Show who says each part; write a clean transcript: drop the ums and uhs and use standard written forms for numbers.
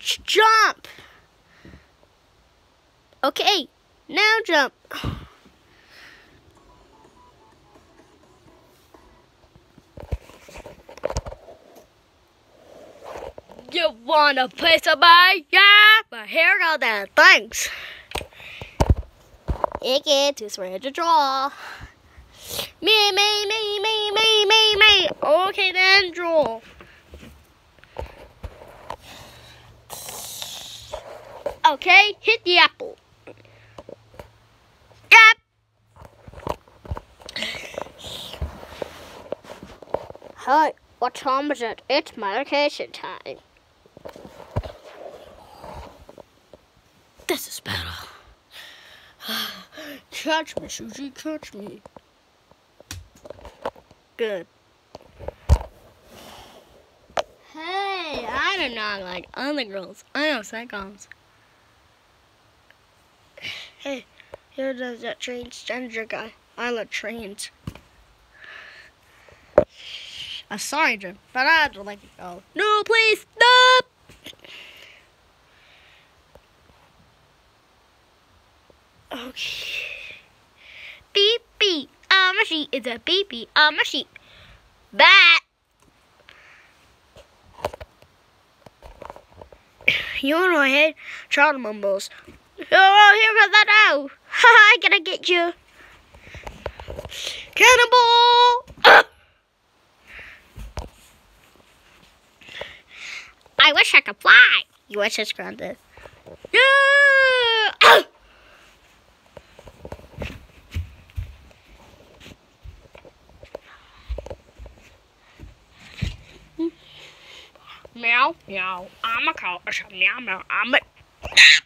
Speaker 1: Jump! Okay, now jump. You want a piece of me? Yeah, but here go then. Thanks. It gets too swear to draw. Me. Okay then, draw. Okay, hit the apple. Yep. Hi, what time is it? It's medication time. This is better. Catch me, Susie, catch me. Good. Hey, I do not like other girls. I know psychons. Hey, here does that transgender guy. I love trains. I'm sorry, Jim, but I don't like to go. No, please, stop! Okay. Beep, beep. I'm a sheep. It's a beep, beep. I'm a sheep. Bat! You know what I hate? Child mumbles. Oh, here comes that owl. Ha ha, I'm gonna get you. Cannonball! I wish I could fly. You wish it's granted. Yeah! Meow, meow. I'm a cow. Meow, meow. I'm a...